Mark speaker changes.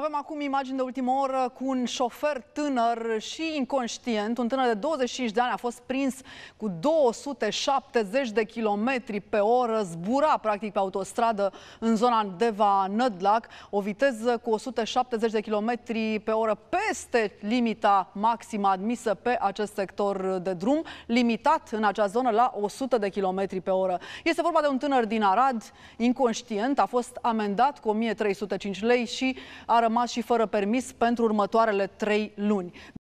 Speaker 1: Avem acum imagini de ultimă oră cu un șofer tânăr și inconștient. Un tânăr de 25 de ani a fost prins cu 270 de km pe oră, zbura practic pe autostradă în zona Deva-Nădlac, o viteză cu 170 de km pe oră peste limita maximă admisă pe acest sector de drum, limitat în acea zonă la 100 de km pe oră. Este vorba de un tânăr din Arad, inconștient, a fost amendat cu 1305 lei și a rămas și fără permis pentru următoarele 3 luni.